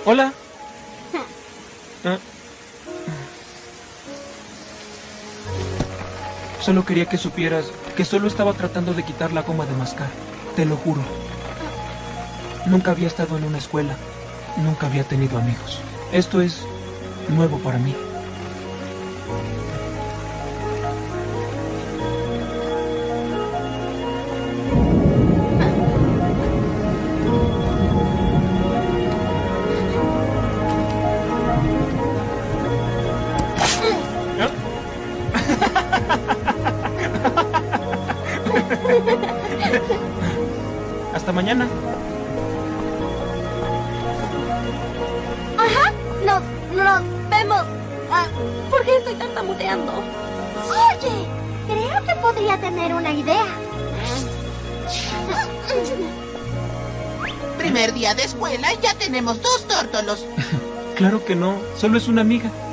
Hola. Solo quería que supieras que solo estaba tratando de quitar la goma de mascar. Te lo juro. Nunca había estado en una escuela. Nunca había tenido amigos. Esto es nuevo para mí. Hasta mañana. Ajá, nos vemos. ¿Por qué estoy tartamudeando? Oye, creo que podría tener una idea. Primer día de escuela y ya tenemos 2 tórtolos. Claro que no, solo es una amiga.